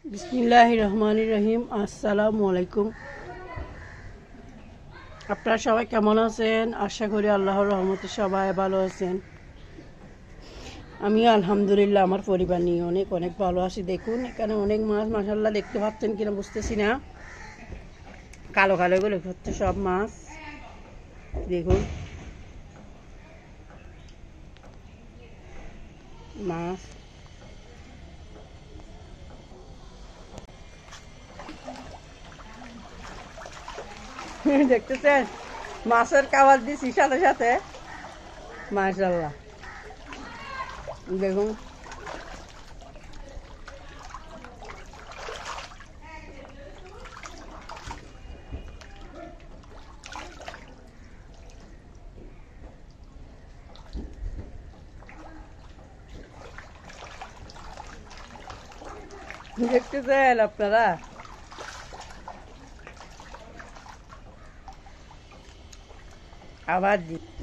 বিসমিল্লাহির রহমানির রহিম। আসসালামু আলাইকুম। আপনারা সবাই কেমন আছেন? আশা করি আল্লাহর রহমতে সবাই ভালো আছেন। আমি আলহামদুলিল্লাহ আমার পরিবার নিয়ে অনেক অনেক ভালো আছি। দেখুন এখানে অনেক মাছ, মাশাআল্লাহ, দেখতে পাচ্ছেন কিনা বুঝতেছি না, কালো কালো এগুলো হচ্ছে সব মাছ। দেখুন মাছ, দেখতেছেন মাছের খাবার দিছি সাথে সাথে, মাশাআল্লাহ। দেখুন দেখতেছেন আপনারা, আবার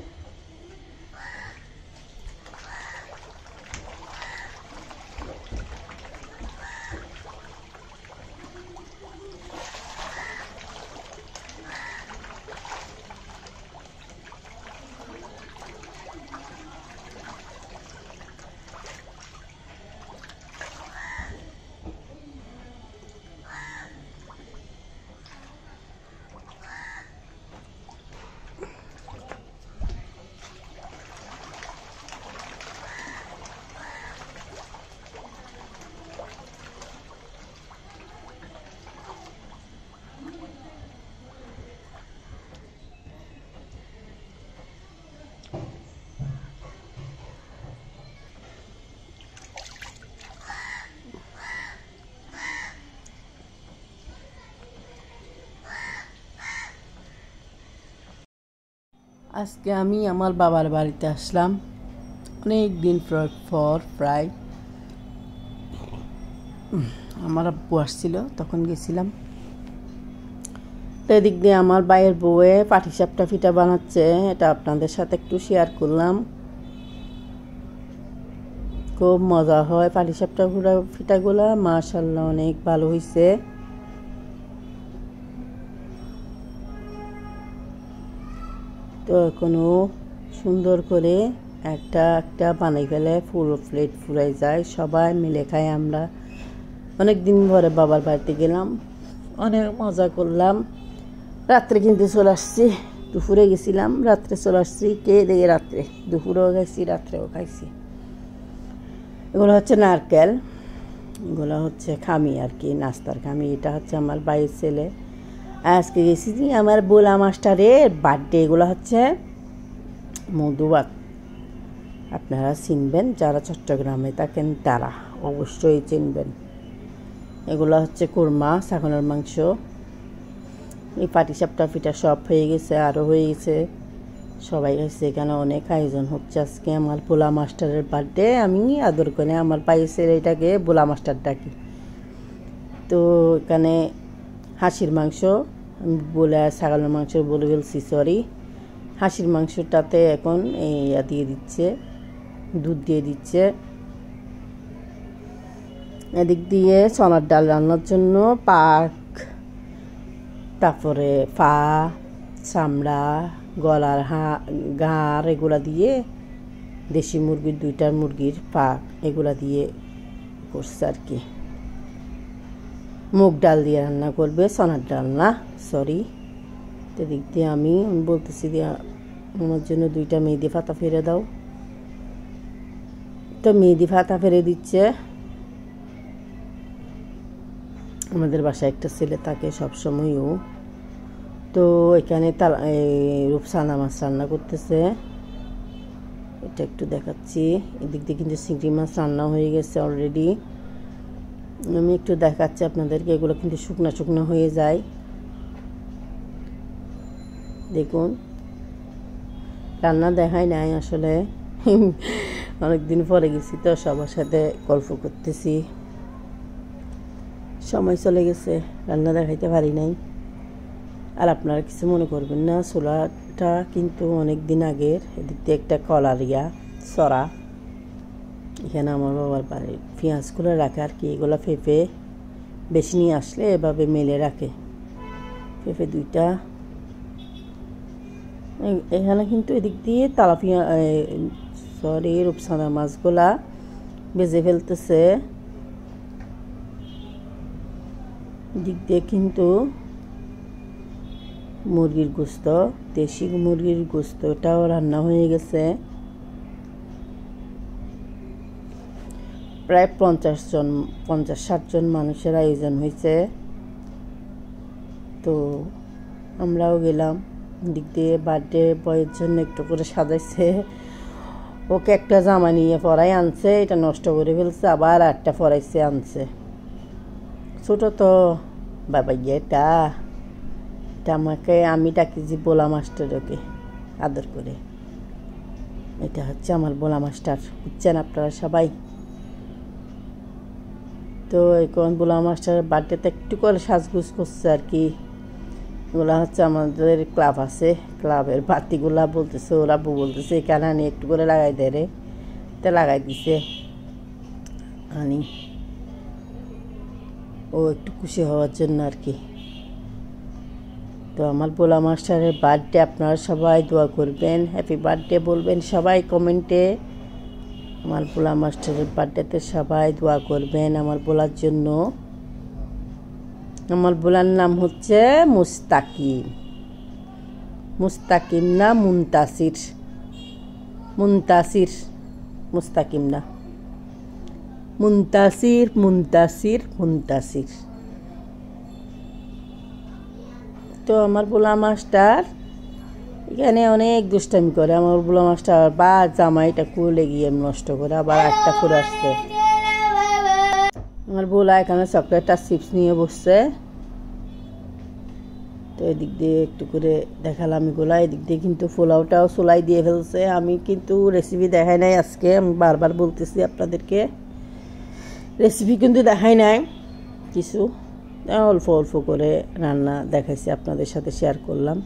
আজকে আমি আমার বাবার বাড়িতে আসলাম অনেক দিন পর। প্রায় আমার আব্বু আসছিল, তখন গেছিলাম। তো এদিক দিয়ে আমার ভাইয়ের বউয়ে পাটিসাপটা পিঠা বানাচ্ছে, এটা আপনাদের সাথে একটু শেয়ার করলাম। খুব মজা হয় পাটিসাপটা পিঠাগুলা, মাশাআল্লাহ অনেক ভালো হয়েছে। তো এখনো সুন্দর করে একটা একটা বানাই ফেলে পুরো প্লেট ফুরাই যায়, সবাই মিলে খাই আমরা। অনেক দিন পরে বাবার বাড়িতে গেলাম, অনেক মজা করলাম। রাত্রে কিন্তু চলে আসছি, দুপুরে গেছিলাম, রাত্রে চলে আসছি। কে দেখে রাত্রে, দুপুরেও খাইছি, রাত্রেও খাইছি। এগুলো হচ্ছে নারকেল, এগুলো হচ্ছে খামি আর কি, নাস্তার খামি। এটা হচ্ছে আমার ভাইয়ের ছেলে। আজকে গেছি আমার বোলা মাস্টারের বার্থডে। এগুলো হচ্ছে মধুবাত, আপনারা চিনবেন, যারা চট্টগ্রামে থাকেন তারা অবশ্যই চিনবেন। এগুলো হচ্ছে কুরমা, ছাগলের মাংস। এই পাটিসাপটা পিঠা সব হয়ে গেছে, আরও হয়ে গেছে, সবাই খাইছে। এখানে অনেক আয়োজন হচ্ছে আজকে আমার বোলা মাস্টারের বার্থডে। আমি আদর করে আমার ভাইয়ের ছেলেটাকে বোলা মাস্টার ডাকি। তো এখানে হাঁসির মাংস, আমি বলে ছাগলের মাংস বলে ফেলছি, সরি। হাঁসির মাংসটাতে এখন ইয়া দিয়ে দিচ্ছে, দুধ দিয়ে দিচ্ছে। এদিক দিয়ে চনার ডাল রান্নার জন্য পাক, তারপরে পা, চামড়া, গলার ঘাড়, এগুলা দিয়ে দেশি মুরগির, দুইটার মুরগির পাক, এগুলা দিয়ে করছে আর কি। মুগ ডাল দিয়ে রান্না করবে, চনার ডাল না, সরি। এদিক দিয়ে আমি বলতেছি দিয়ে আমার জন্য দুইটা মেহেদি পাতা ফেরে দাও। তো মেহেদি পাতা ফেরে দিচ্ছে। আমাদের বাসায় একটা ছেলে থাকে সবসময়ও। তো এখানে রূপসানা মাছ রান্না করতেছে, এটা একটু দেখাচ্ছি। এদিক দিয়ে কিন্তু চিংড়ি মাছ রান্না হয়ে গেছে অলরেডি। আমি একটু দেখাচ্ছি আপনাদেরকে, এগুলো কিন্তু শুকনো শুকনো হয়ে যায়। দেখুন, রান্না দেখাই নাই আসলে, অনেকদিন পরে গেছি তো, সবার সাথে গল্প করতেছি, সময় চলে গেছে, রান্না দেখাইতে পারি নাই। আর আপনারা কিছু মনে করবেন না, চুলাটা কিন্তু অনেক দিন আগের। এদিক দিয়ে একটা কলারিয়া সরা, এখানে আমার বাবার বাড়ির পেঁয়াজগুলো রাখে আর কি, এগুলো পেঁপে বেশি নিয়ে আসলে এভাবে মেলে রাখে। পেঁপে 2টা। এখানে কিন্তু এদিক দিয়ে তেলাপিয়া রূপসানা মাছগুলা ভেজে ফেলতেছে। দিক দিয়ে কিন্তু মুরগির গোস্ত, দেশি মুরগির গোস্তটাও রান্না হয়ে গেছে। প্রায় 50-60 জন মানুষের আয়োজন হয়েছে। তো আমরাও গেলাম। দিক দিয়ে বার্থডে বয়ের জন্য একটু করে সাজাইছে। ওকে একটা জামা নিয়ে পরাই আনছে, এটা নষ্ট করে ফেলছে, আবার একটা পরাইছে আনছে। ছোট তো বাবা এটা আমাকে আমি ডাকিছি বোলা মাস্টার, ওকে আদর করে। এটা হচ্ছে আমার বোলা মাস্টার, বুঝছেন আপনারা সবাই। তো এখন বোলা মাস্টারের বার্থডেতে একটু করে সাজগুজ করছে আর কি। এগুলা হচ্ছে আমাদের ক্লাব আছে, ক্লাবের বাতিগুলা বলতেছে, ওরা বলতেছে এখানে আনি একটু করে লাগাই দেয় রে, তা লাগাই দিছে আনি, ও একটু খুশি হওয়ার জন্য আর কি। তো আমার বোলা মাস্টারের বার্থডে আপনারা সবাই দোয়া করবেন, হ্যাপি বার্থডে বলবেন সবাই কমেন্টে। আমার বোলা মাস্টারের বার্থডেতে সবাই দোয়া করবেন আমার বোলার জন্য। আমার বোলার নাম হচ্ছে মুস্তাকিম। মুস্তাকিম না মুনতাসির, মুনতাসির, মুস্তাকিম না, মুনতাসির, মুনতাসির, মুনতাসির। তো আমার বোলা মাস্টার এখানে অনেক দুষ্টামি করে। আমার বোলা মাস্টার বা জামাইটা খুলে গিয়ে নষ্ট করে, আবার একটা ফুল আসছে। আমার বোলা এখানে চকলেট আর চিপস নিয়ে বসছে। তো এদিক দিয়ে একটু করে দেখালাম এগুলা। এদিক দিয়ে কিন্তু পোলাওটাও চুলাই দিয়ে ফেলছে। আমি কিন্তু রেসিপি দেখাই নাই আজকে, আমি বারবার বলতেছি আপনাদেরকে, রেসিপি কিন্তু দেখাই নাই, কিছু অল্প অল্প করে রান্না দেখাইছি, আপনাদের সাথে শেয়ার করলাম।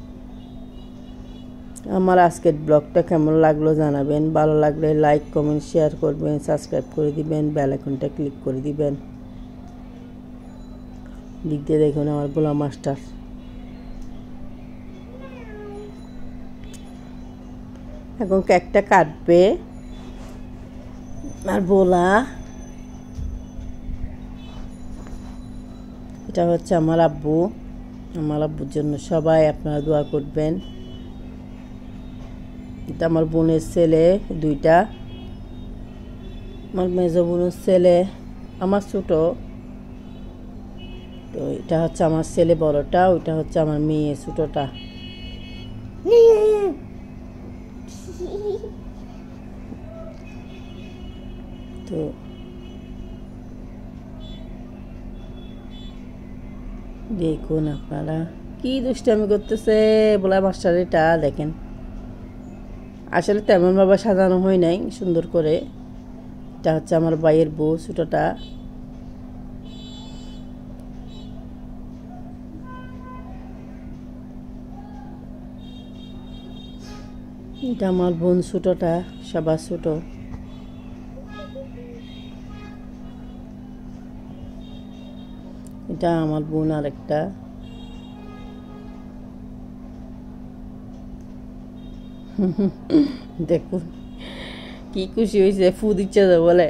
আমার আজকের ব্লগটা কেমন লাগলো জানাবেন, ভালো লাগলে লাইক কমেন্ট শেয়ার করবেন, সাবস্ক্রাইব করে দিবেন, বেল আইকনটা ক্লিক করে দিবেন। দিক দিয়ে দেখুন আমার বোলা মাস্টার এখন কেকটা কাটবে। আর বোলা এটা হচ্ছে আমার আব্বু। আমার আব্বুর জন্য সবাই আপনারা দোয়া করবেন। এটা আমার বোনের ছেলে 2টা, আমার মেজো বোনের ছেলে, আমার ছোট। তো এটা হচ্ছে আমার ছেলে বড়টা, ওইটা হচ্ছে আমার মেয়ে ছোটটা। তো দেখুন আপনারা কি দুষ্টামি করতেছে বোলা মাস্টার। এটা দেখেন, আসলে তেমনভাবে সাজানো হয় নাই সুন্দর করে। এটা হচ্ছে আমার ভাইয়ের বউ ছোটটা। এটা আমার বোন ছোটটা, সবার ছোট। এটা আমার বোন আরেকটা। দেখুন কি খুশি হয়েছে, ফু দিচ্ছে তো বলে।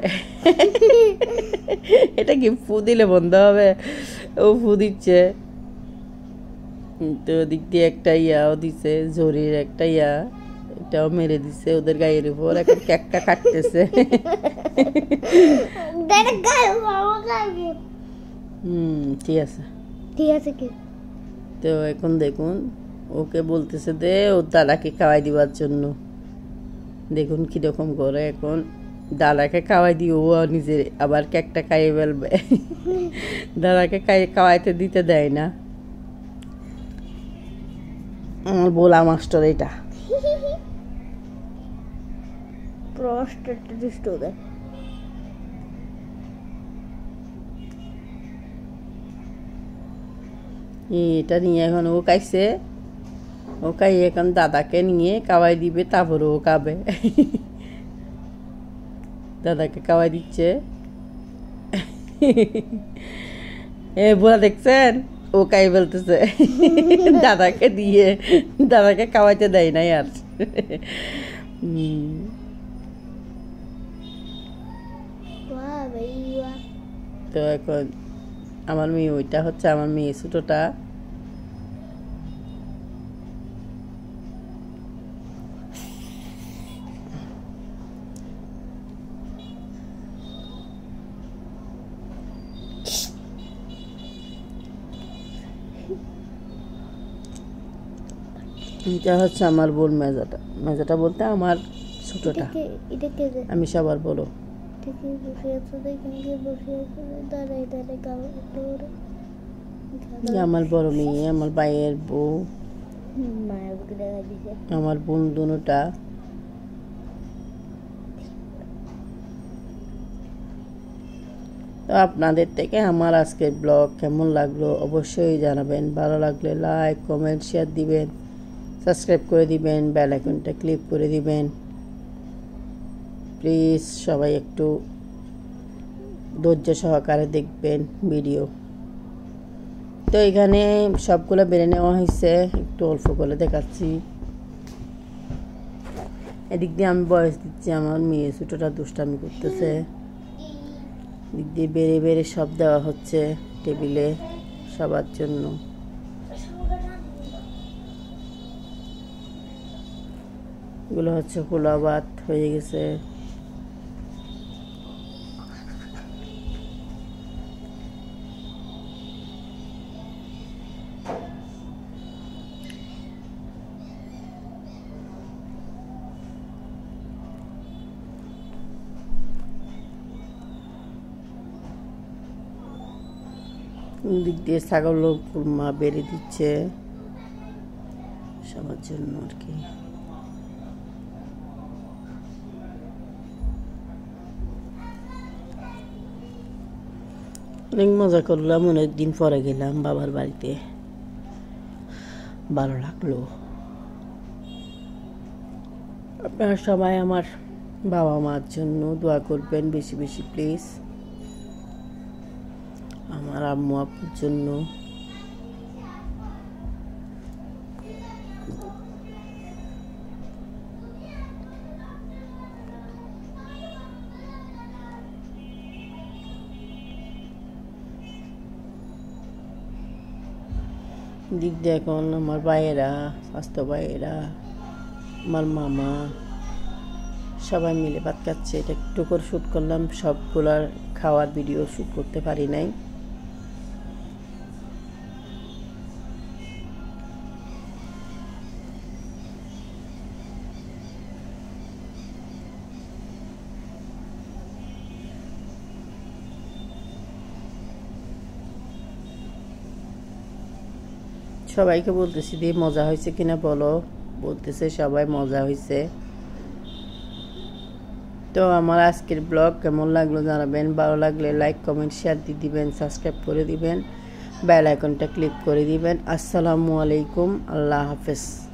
এটা কি ফু দিলে বন্ধ হবে? ও ফু দিচ্ছে। তো দিক দিয়ে একটা ইয়াও দিছে, জরির একটা ইয়া, এটাও মেরে দিছে ওদের গায়ের উপর। এখন কেকটা কাটতেছে। ঠিক আছে, ঠিক আছে। কি তো এখন দেখুন ওকে বলতেছে দে ওর দাদাকে খাওয়াই দিবার জন্য। দেখুন কিরকম করে এখন দাদাকে খাওয়াই দিয়ে ও নিজে আবার কেকটা খাইয়ে ফেলবে। দাদাকে খাওয়াইতে দিতে দেয় না আমার বোলা মাস্টার। এটা প্রস্টেটটা দুষ্ট ওদের। এটা নিয়ে এখন ও খাইছে, ও খাইয়ে এখন দাদাকে নিয়ে খাওয়াই দিবে, তারপরে ও খাবে। দাদাকে খাওয়াই দিচ্ছে। বুড়া দেখছেন ও কাই বলতেছে দাদাকে দিয়ে দাদাকে খাওয়াইতে দেয় নাই আর বাহ ভাইয়া তো এখন আমার মেয়ে ওইটা হচ্ছে আমার মেয়ে ছোটটা এটা হচ্ছে আমার বোন মেজাটা মেজাটা বলতে আমার ছোটটা এটা কে যে আমি সবার বলো ঠিক বসে আছে দেখেন কি বসে আছে দাঁড়াই দাঁড়াই গাওয়া করে আমার বড় মেয়ে আমার ভাইয়ের বউ মায়ের বুকে দেখা দিছে আমার বোন দুটা তো আপনাদের থেকে আমার আজকের ব্লগ কেমন লাগলো অবশ্যই জানাবেন ভালো লাগলে লাইক কমেন্ট শেয়ার দিবেন সাবস্ক্রাইব করে দিবেন বেল আইকনটা ক্লিক করে দিবেন প্লিজ সবাই একটু ধৈর্য সহকারে দেখবেন ভিডিও তো এখানে সবগুলো বেড়ে নেওয়া হয়েছে একটু অল্প করে দেখাচ্ছি এদিক দিয়ে আমি বয়স দিচ্ছি আমার মেয়ে ছোটটা দুষ্টামি করতেছে দিক দিয়ে বেড়ে বেড়ে সব দেওয়া হচ্ছে টেবিলে সবার জন্য এগুলো হচ্ছে পোলাও ভাত হয়ে গেছে দিক দিয়ে ছাগল কুরমা বেড়ে দিচ্ছে সবার জন্য আর কি অনেক মজা করলাম অনেক দিন পরে গেলাম বাবার বাড়িতে ভালো লাগলো আপনারা সবাই আমার বাবা মার জন্য দোয়া করবেন বেশি বেশি প্লিজ আমার আম্মু আপুর জন্য দিক দিয়ে এখন আমার ভাইয়েরা স্বাস্থ্য ভাইয়েরা আমার মামা সবাই মিলে ভাত খাচ্ছে এটা একটু করে শ্যুট করলাম সবগুলার খাওয়ার ভিডিও শ্যুট করতে পারি নাই সবাইকে বলতেছি দিয়ে মজা হয়েছে কিনা বলো বলতেছে সবাই মজা হয়েছে তো আমার আজকের ব্লগ কেমন লাগলো জানাবেন ভালো লাগলে লাইক কমেন্ট শেয়ার দিয়ে দিবেন সাবস্ক্রাইব করে দিবেন বেল আইকনটা ক্লিক করে দিবেন আসসালামু আলাইকুম আল্লাহ হাফেজ